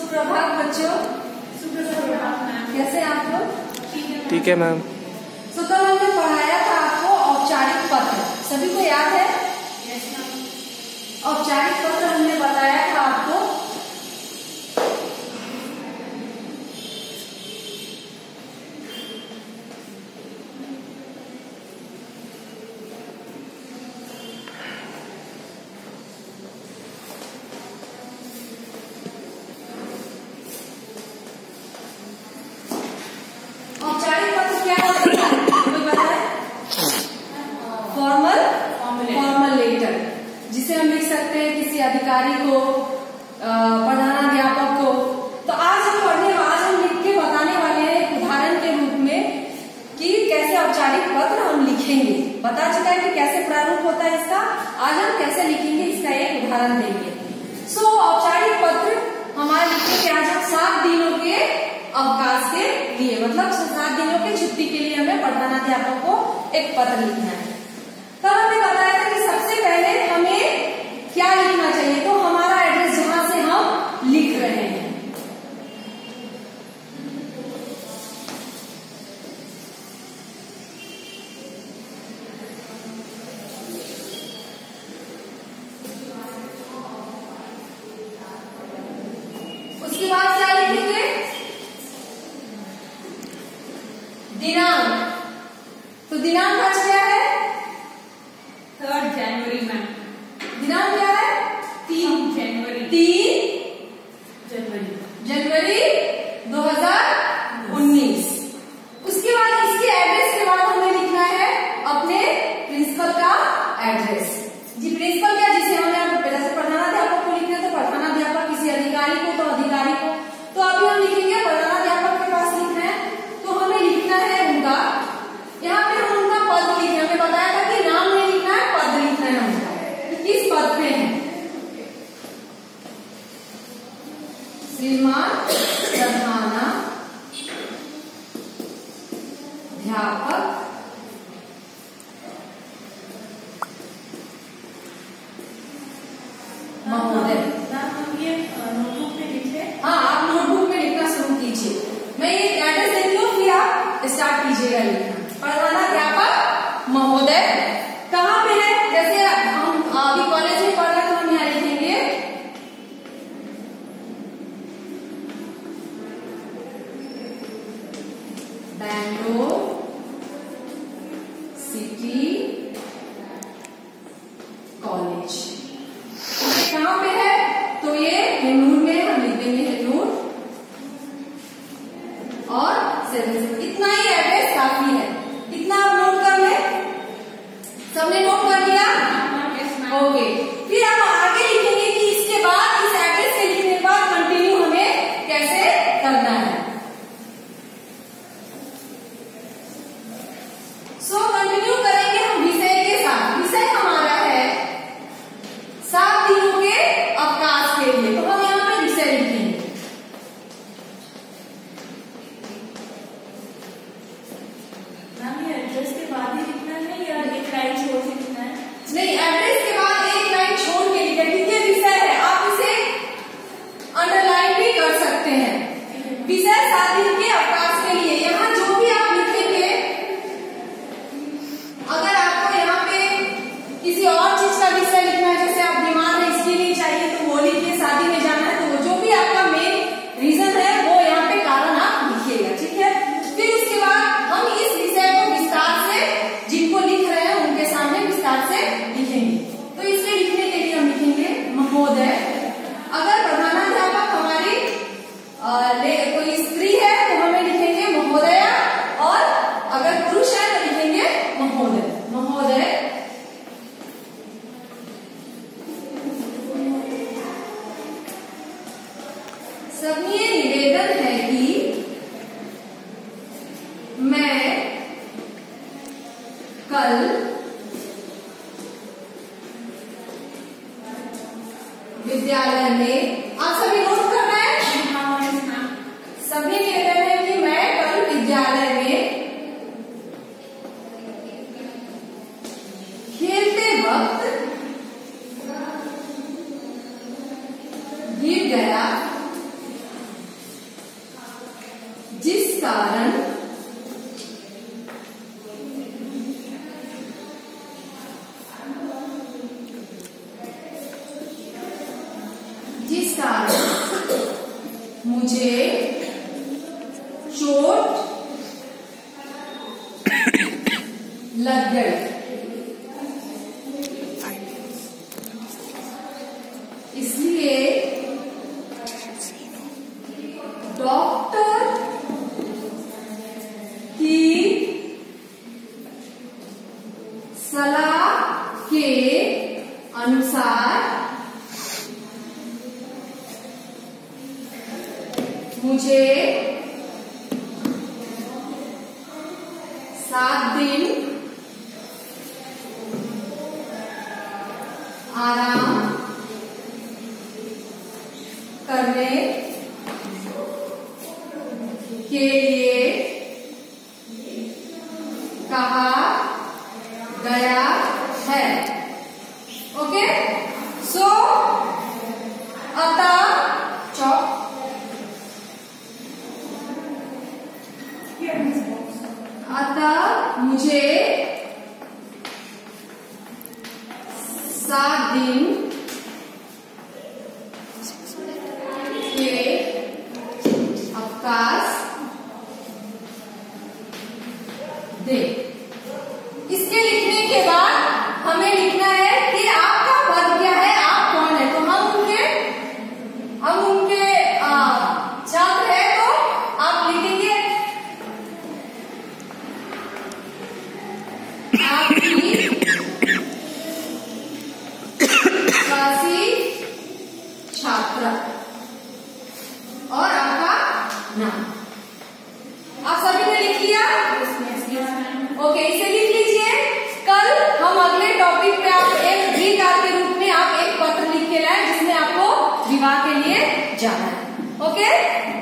सुप्रभात बच्चों। सुप्रभात मैम, कैसे आप लोग? ठीक है मैम। तो कल हमने पढ़ाया था आपको औपचारिक पत्र, सभी को याद है? औपचारिक पत्र हमने बताया था आपको। औपचारिक पत्र क्या होता है कोई बताए? फॉर्मल लेटर, जिसे हम लिख सकते हैं किसी अधिकारी को, प्रधानाध्यापक को। तो आज हम लिख के बताने वाले हैं एक उदाहरण के रूप में कि कैसे औपचारिक पत्र हम लिखेंगे। बता चुका है कि कैसे प्रारूप होता है इसका, आज हम कैसे लिखेंगे इसका एक उदाहरण देंगे। औपचारिक पत्र हमारे लिखने के आज हम 7 दिनों के अवकाश के लिए, मतलब 7 दिनों की छुट्टी के लिए हमें प्रधानाध्यापक को एक पत्र लिखना है। तब हमने बताया था कि सबसे पहले हमें क्या लिखना चाहिए, तो हमारा एड्रेस जहां से हम लिख रहे हैं। उसके बाद क्या लिखेंगे? दिनांक। तो दिनांक आज क्या है? 3 जनवरी मैम। दिनांक क्या है? 3 जनवरी। 3 जनवरी 2019। उसके बाद इसके एड्रेस के बाद हमें लिखना है अपने प्रिंसिपल का एड्रेस। जी प्रिंसिपल क्या, जिसे हमने जैसे प्रधानाध्यापक को लिखना है तो प्रधानाध्यापक, किसी अधिकारी को तो अधिकारी को। तो अभी हम लिखेंगे प्रधानाध्यापक के पास लिखना है, तो हमें लिखना है उनका, यहाँ पे हम उनका पद लिखें। हमें बताया था कि नाम नहीं लिखना है, पद लिखना है उनका। किस पद पे है? श्रीमान प्रधानाध्यापक महोदय। ये नोटबुक पे लिखे। हाँ, आप नोटबुक में लिखना शुरू कीजिए। मैं ये एड्रेस देती हूँ, फिर आप स्टार्ट कीजिएगा लिखना। प्रधानाध्यापक महोदय कहाँ पे है? जैसे हम अभी कॉलेज में पढ़ रहे तो हम यहाँ लिखेंगे बैंगलोर सिटी कॉलेज। कहाँ पे है? तो ये हेनूर में, हम लिख देंगे हेनूर और 7। इतना ही एड्रेस काफी है, इतना आप नोट कर ले। सबने नोट कर लिया? ओके। फिर हम आगे लिखेंगे कि इसके बाद, इस एड्रेस से लिखने के बाद कंटिन्यू हमें कैसे करना है। कंटिन्यू करेंगे हम विषय के साथ। विषय हमारा है 7 दिनों के अवकाश के लिए, तो हम यहाँ पे विषय लिखेंगे। मैम ये एड्रेस के बाद ही लिखना है या एक लाइन छोड़ के लिखना है? नहीं, एड्रेस के बाद एक लाइन छोड़ के लिखें, क्योंकि विषय है, आप इसे अंडरलाइन भी कर सकते हैं। विषय 7 दिन के अवकाश के लिए, यहाँ जो भी आप लिखेंगे, अगर आपको यहाँ पे किसी और चीज का विषय लिखना है, जैसे आप बीमार है इसके लिए चाहिए तो वो लिखिए, शादी में जाना है तो जो भी आपका मेन रीजन है वो यहाँ पे कारण आप लिखिएगा, ठीक है। फिर उसके बाद हम इस विषय को विस्तार से, जिनको लिख रहे हैं उनके सामने विस्तार से लिखेंगे। तो इसे लिखने के लिए हम लिखेंगे महोदय। अगर प्रधानाध्यापक हमारी कोई स्त्री है तो हमें लिखेंगे महोदया, और अगर पुरुष है तो लिखेंगे महोदय। सबसे निवेदन है कि मैं कल विद्यालय में, आप सभी नोट कर रहे हैं? सभी निवेदन है कि मैं कल विद्यालय में खेलते वक्त गिर गया कारण मुझे चोट लग गई, इसलिए डॉक्टर की सलाह के अनुसार मुझे 7 दिन आराम करने के लिए कहा गया है। ओके, सो अतः चौक अतः मुझे 7 दिन के अवकाश दे। इसके लिखने के बाद हमें लिखना है कि आपका पद क्या है, आप कौन है। तो हम उनके छात्र है, तो आप लिखेंगे आपकी काशी छात्रा और आपका नाम। आप सभी ने लिख लिया? ओके, इसे लिख लीजिए। कल हम अगले टॉपिक पे आप एक गीतकार के रूप में आप एक पत्र लिख के लाए जिसमें आपको विवाह के लिए जाना है। ओके।